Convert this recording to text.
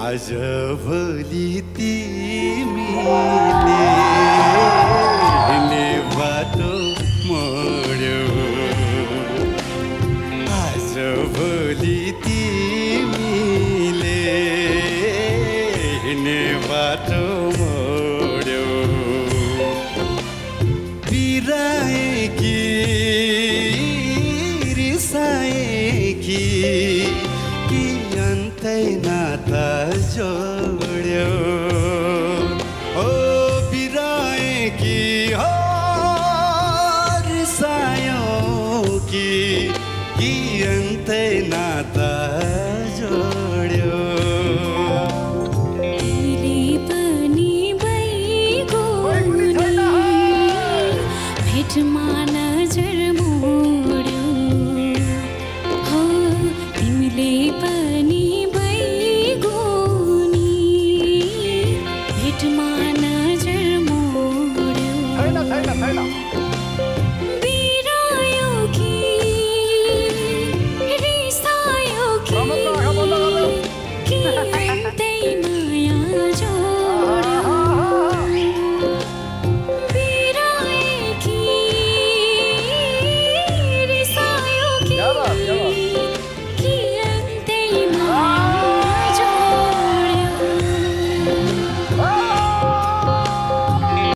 आज भोलि तिमीले हिँड्ने बाटो मोड्यौ आज भोलि तिमीले हिँड्ने बाटो मोड्यौ बिराए कि रिसाए कि अन्तै नाता जो